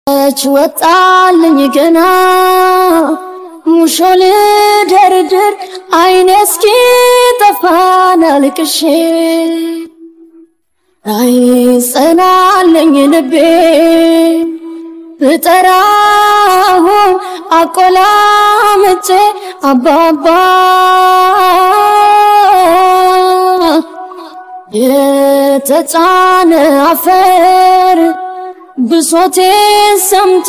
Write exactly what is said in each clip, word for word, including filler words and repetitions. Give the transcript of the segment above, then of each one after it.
ወጣልኝ ገና ሙሾል ደርድር አይነስኪ ጠፋና ልቅሼ አይ ጸናልኝ ልቤ ብጠራሁ አቆላምጬ አባባ የተጫነ አፈር ብሶቴ ሰምቶ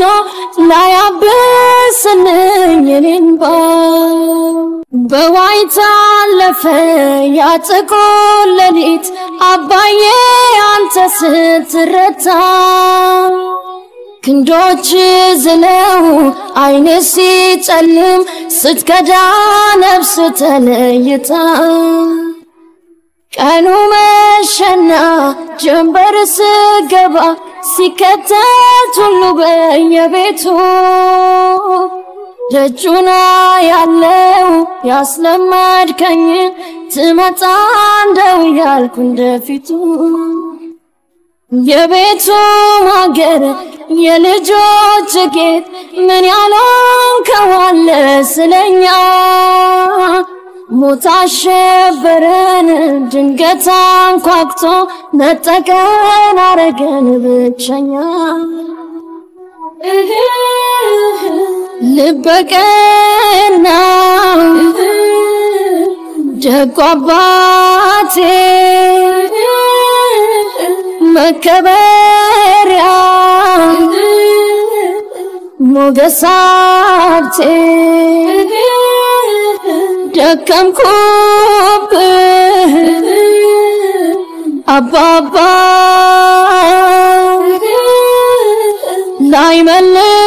ላያብስልኝ እኔንባ በዋይታ አለፈ ያጥቁር ሌሊት አባዬ አንተ ስትረታ ክንዶች ዝለው አይኔ ሲጨልም ስትከዳ ነፍስ ተለይታ ቀኑ መሸና ጀንበር ስገባ ሲከተት ሁሉ በየቤቱ ደጁና ያለው ያስለመድከኝ ትመጣ እንደው ያልኩ እንደፊቱ የቤቱ ማገር የልጆች ጌጥ ምን ያለው ከዋለ ስለኛ ሞታሸበረን ድንገት አንኳኩቶ ነጠቀን አረገን ብቸኛ ልበቀና ደግ አባቴ መከበሪያ ሞገስ ሀብቴ ደከምኩብህ አባባ ላይመልስ